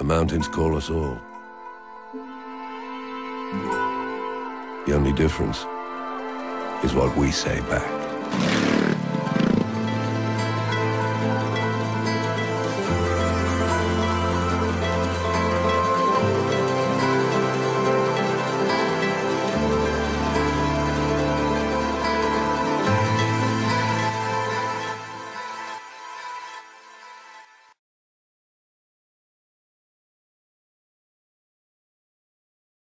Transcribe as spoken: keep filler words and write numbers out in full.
mountains call us all. The only difference is what we say back.